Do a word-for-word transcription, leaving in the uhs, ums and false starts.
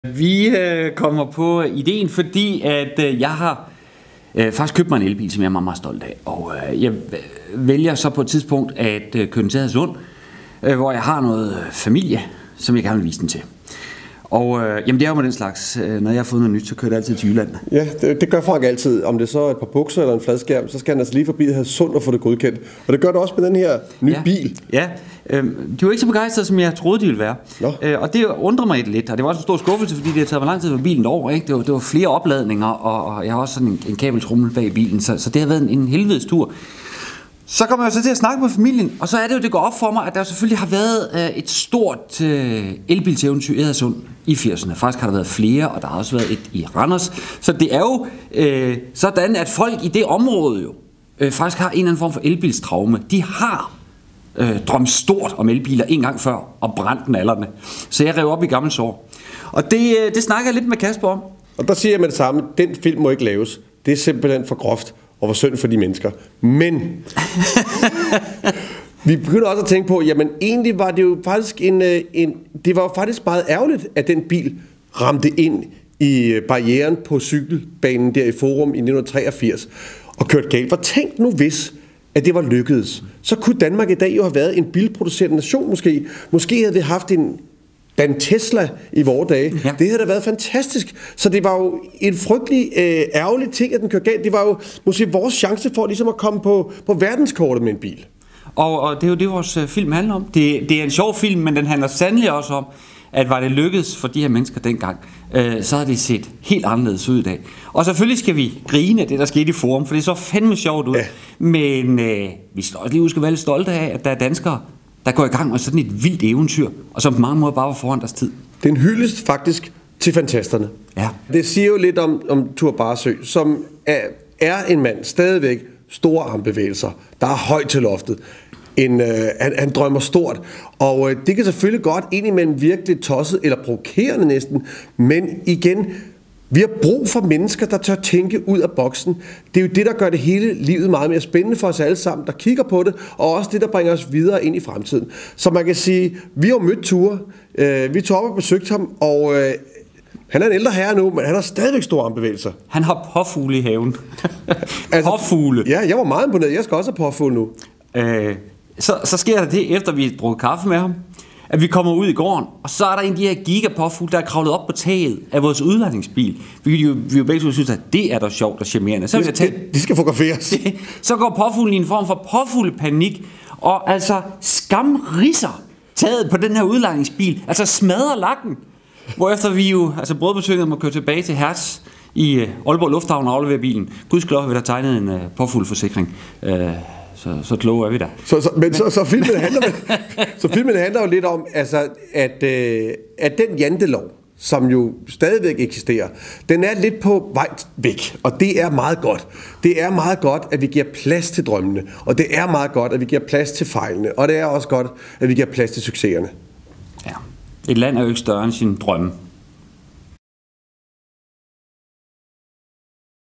Vi øh, kommer på ideen, fordi at øh, jeg har øh, faktisk købt mig en elbil, som jeg er meget, meget stolt af. Og øh, jeg vælger så på et tidspunkt at øh, køre den til Hadsund, øh, hvor jeg har noget familie, som jeg gerne vil vise den til. Og øh, jamen det er jo med den slags, øh, når jeg har fået noget nyt, så kører det altid til Jylland. Ja, det, det gør Frank altid. Om det så er et par bukser eller en fladskærm, så skal han altså lige forbi Hadsund og få det godkendt. Og det gør det også med den her nye ja. bil. Ja, øh, de var ikke så begejstrede, som jeg troede, de ville være. Øh, og det undrer mig lidt, og det var også en stor skuffelse, fordi det har taget mig lang tid for bilen over. Ikke? Det, var, det var flere opladninger, og, og jeg har også sådan en, en kabeltrummel bag bilen, så, så det har været en, en helvedes tur. Så kommer jeg så til at snakke med familien, og så er det jo, det går op for mig, at der selvfølgelig har været øh, et stort øh, elbilseventyr i Hadsund i firserne. Faktisk har der været flere, og der har også været et i Randers. Så det er jo øh, sådan, at folk i det område jo øh, faktisk har en eller anden form for elbilstraume. De har øh, drømt stort om elbiler en gang før, og brændt den alderne. Så jeg rev op i gammel sår. Og det, øh, det snakker jeg lidt med Kasper om. Og der siger jeg med det samme, den film må ikke laves. Det er simpelthen for groft og for synd for de mennesker. Men vi begynder også at tænke på, jamen egentlig var det jo faktisk en, en det var jo faktisk meget ærgerligt, at den bil ramte ind i barrieren på cykelbanen der i Forum i nitten treogfirs og kørte galt. For tænk nu hvis, at det var lykkedes. Så kunne Danmark i dag jo have været en bilproducerende nation måske. Måske havde vi haft en Dan Tesla i vore dage. Ja. Det havde da været fantastisk. Så det var jo en frygtelig øh, ærgerlig ting, at den kørte galt. Det var jo måske vores chance for ligesom at komme på, på verdenskortet med en bil. Og, og det er jo det, vores film handler om. Det, det er en sjov film, men den handler sandelig også om, at var det lykkedes for de her mennesker dengang, øh, så havde det set helt anderledes ud i dag. Og selvfølgelig skal vi grine af det, der skete i Forum, for det så fandme sjovt ud. Ja. Men øh, vi skal også lige huske at være lidt stolte af, at der er danskere, der går i gang med sådan et vildt eventyr, og som på mange måder bare var foran deres tid. Det er en hyldest faktisk til fantasterne. Ja. Det siger jo lidt om, om Thur Barsøe, som er, er en mand, stadigvæk store armbevægelser, der er højt til loftet. En, øh, han, han drømmer stort, og øh, det kan selvfølgelig godt indimellem virkelig tosset, eller provokerende næsten, men igen, vi har brug for mennesker, der tør tænke ud af boksen. Det er jo det, der gør det hele livet meget mere spændende for os alle sammen, der kigger på det, og også det, der bringer os videre ind i fremtiden. Så man kan sige, vi har mødt Thur, øh, vi tog op og besøgte ham, og øh, han er en ældre herre nu, men han har stadigvæk store armbevægelser. Han har påfugle i haven. altså, påfugle. Ja, jeg var meget imponeret. Jeg skal også have påfugle nu. Øh, så, så sker der det, efter vi har drukket kaffe med ham, at vi kommer ud i gården, og så er der en af de her gigapåfugle, der er kravlet op på taget af vores udlejningsbil. Vi jo, vi jo begge to synes, at det er da sjovt og charmerende. Så de, tage... de, de skal fotograferes. Så går påfuglen i en form for påfuglepanik, og altså skamrisser taget på den her udlejningsbil, altså smadrer lakken. Hvorefter vi jo, altså brødbetynget må køre tilbage til Hertz i Aalborg Lufthavn og aflevere bilen. Gudskelov, vi der tegnet en uh, påfugleforsikring. Uh, Så, så kloge er vi der. Så, så, men så, så, filmen handler, så filmen handler jo lidt om, altså, at, øh, at den jantelov, som jo stadigvæk eksisterer, den er lidt på vej væk, og det er meget godt. Det er meget godt, at vi giver plads til drømmene, og det er meget godt, at vi giver plads til fejlene, og det er også godt, at vi giver plads til succeserne. Ja. Et land er jo ikke større end sin drømme.